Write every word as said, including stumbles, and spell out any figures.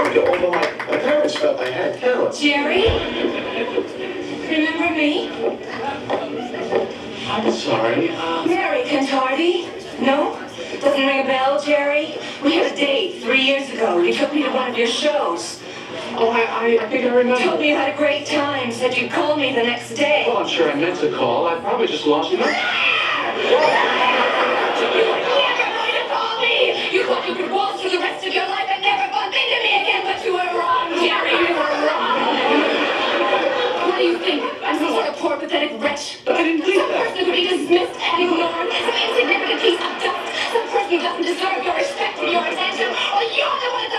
Although my, my parents felt I had talent. Jerry? Remember me? I'm sorry. Uh... Mary Cantardi? No? Doesn't ring a bell, Jerry? We had a date three years ago. You took me to one of your shows. Oh, I, I, I think I remember. Told me you had a great time. Said you'd call me the next day. Well, I'm sure I meant to call. I probably just lost you. You were never going to call me! You thought you could waltz for the rest of your life and never bump into me again, but you were wrong, Jerry! You were wrong! What do you think? I'm some sort of poor, pathetic wretch? I didn't think Some that. person who be dismissed and ignored? Some insignificant piece of dust? Some person who doesn't deserve your respect and your attention? Well, you're the one